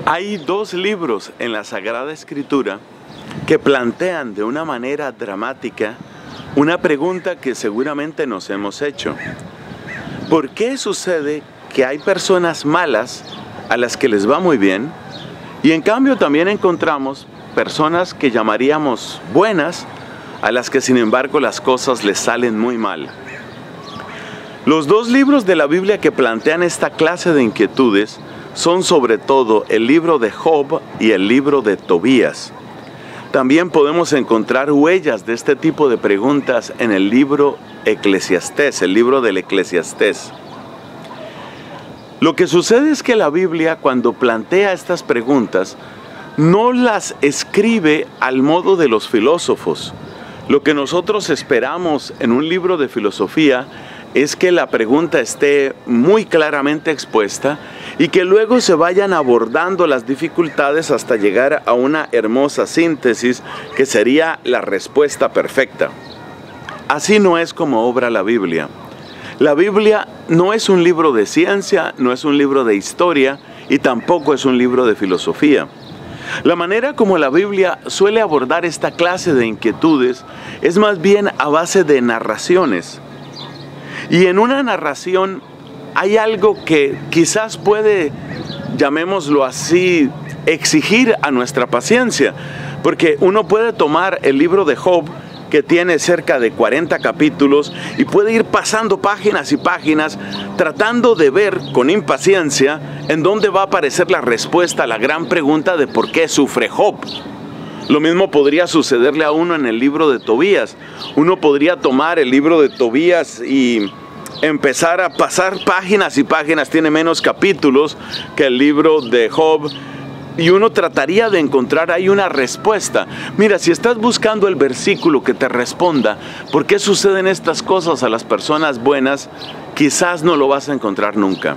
Hay dos libros en la Sagrada Escritura que plantean de una manera dramática una pregunta que seguramente nos hemos hecho. ¿Por qué sucede que hay personas malas a las que les va muy bien y en cambio también encontramos personas que llamaríamos buenas a las que sin embargo las cosas les salen muy mal? Los dos libros de la Biblia que plantean esta clase de inquietudes son sobre todo el libro de Job y el libro de Tobías. También podemos encontrar huellas de este tipo de preguntas en el libro Eclesiastés, el libro del Eclesiastés. Lo que sucede es que la Biblia, cuando plantea estas preguntas, no las escribe al modo de los filósofos. Lo que nosotros esperamos en un libro de filosofía es que la pregunta esté muy claramente expuesta y que luego se vayan abordando las dificultades hasta llegar a una hermosa síntesis que sería la respuesta perfecta. Así no es como obra la Biblia. La Biblia no es un libro de ciencia, no es un libro de historia y tampoco es un libro de filosofía. La manera como la Biblia suele abordar esta clase de inquietudes es más bien a base de narraciones. Y en una narración hay algo que quizás puede, llamémoslo así, exigir a nuestra paciencia. Porque uno puede tomar el libro de Job, que tiene cerca de 40 capítulos, y puede ir pasando páginas y páginas, tratando de ver con impaciencia en dónde va a aparecer la respuesta a la gran pregunta de por qué sufre Job. Lo mismo podría sucederle a uno en el libro de Tobías. Uno podría tomar el libro de Tobías y empezar a pasar páginas y páginas, tiene menos capítulos que el libro de Job, y uno trataría de encontrar ahí una respuesta. Mira, si estás buscando el versículo que te responda por qué suceden estas cosas a las personas buenas, quizás no lo vas a encontrar nunca.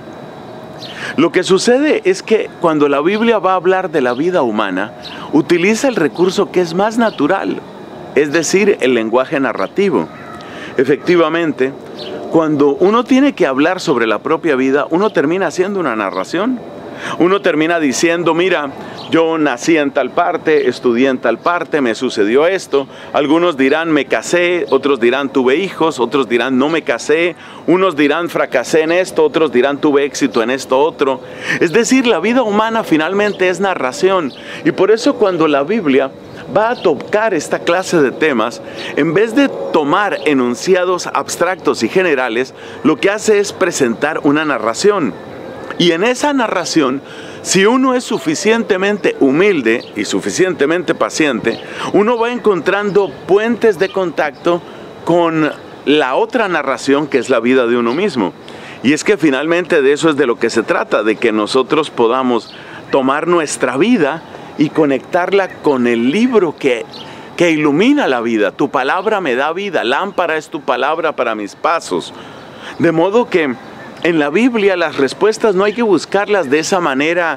Lo que sucede es que cuando la Biblia va a hablar de la vida humana, utiliza el recurso que es más natural, es decir, el lenguaje narrativo. Efectivamente, cuando uno tiene que hablar sobre la propia vida, uno termina haciendo una narración. Uno termina diciendo, mira, yo nací en tal parte, estudié en tal parte, me sucedió esto. Algunos dirán me casé, otros dirán tuve hijos, otros dirán no me casé, unos dirán fracasé en esto, otros dirán tuve éxito en esto otro. Es decir, la vida humana finalmente es narración, y por eso cuando la Biblia va a tocar esta clase de temas, en vez de tomar enunciados abstractos y generales, lo que hace es presentar una narración. Y en esa narración, si uno es suficientemente humilde y suficientemente paciente, uno va encontrando puentes de contacto con la otra narración, que es la vida de uno mismo. Y es que finalmente de eso es de lo que se trata, de que nosotros podamos tomar nuestra vida y conectarla con el libro que ilumina la vida. Tu palabra me da vida, lámpara es tu palabra para mis pasos. De modo que en la Biblia las respuestas no hay que buscarlas de esa manera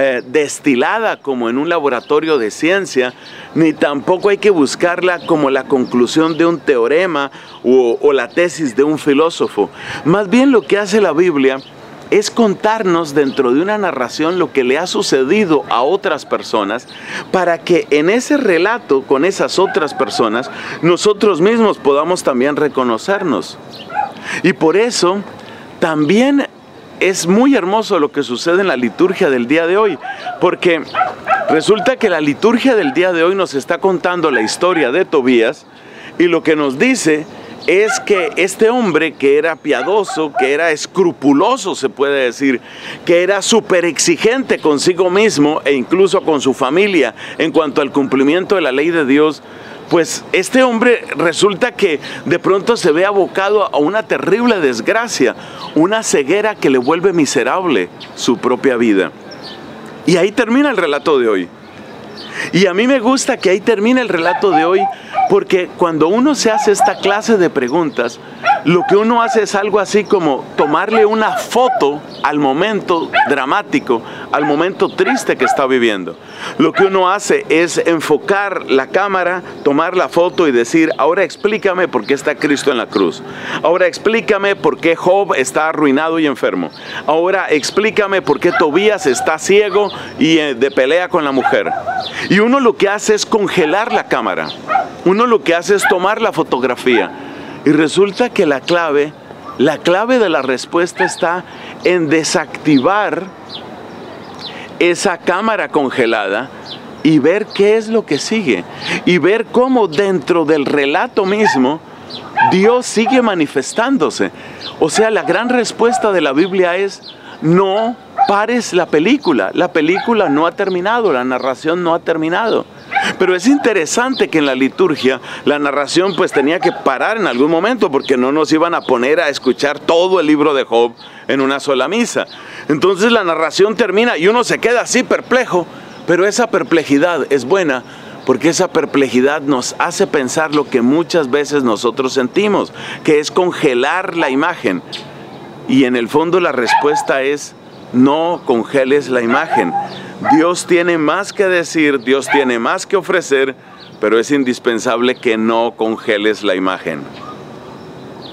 destilada como en un laboratorio de ciencia, ni tampoco hay que buscarla como la conclusión de un teorema o la tesis de un filósofo. Más bien lo que hace la Biblia es contarnos dentro de una narración lo que le ha sucedido a otras personas, para que en ese relato con esas otras personas nosotros mismos podamos también reconocernos. Y por eso también es muy hermoso lo que sucede en la liturgia del día de hoy, porque resulta que la liturgia del día de hoy nos está contando la historia de Tobías, y lo que nos dice es que este hombre que era piadoso, que era escrupuloso, se puede decir, que era súper exigente consigo mismo e incluso con su familia en cuanto al cumplimiento de la ley de Dios, pues este hombre resulta que de pronto se ve abocado a una terrible desgracia, una ceguera que le vuelve miserable su propia vida. Y ahí termina el relato de hoy. Y a mí me gusta que ahí termine el relato de hoy Porque cuando uno se hace esta clase de preguntas, lo que uno hace es algo así como tomarle una foto al momento dramático, al momento triste que está viviendo. Lo que uno hace es enfocar la cámara, tomar la foto y decir, ahora explícame por qué está Cristo en la cruz. Ahora explícame por qué Job está arruinado y enfermo. Ahora explícame por qué Tobías está ciego y de pelea con la mujer. Y uno lo que hace es congelar la cámara. Uno lo que hace es tomar la fotografía. Y resulta que la clave de la respuesta está en desactivar esa cámara congelada y ver qué es lo que sigue. Y ver cómo dentro del relato mismo Dios sigue manifestándose. O sea, la gran respuesta de la Biblia es: no pares la película. La película no ha terminado, la narración no ha terminado. Pero es interesante que en la liturgia la narración pues tenía que parar en algún momento, porque no nos iban a poner a escuchar todo el libro de Job en una sola misa. Entonces la narración termina y uno se queda así perplejo, pero esa perplejidad es buena, porque esa perplejidad nos hace pensar lo que muchas veces nosotros sentimos, que es congelar la imagen. Y en el fondo la respuesta es: no congeles la imagen. Dios tiene más que decir, Dios tiene más que ofrecer, pero es indispensable que no congeles la imagen.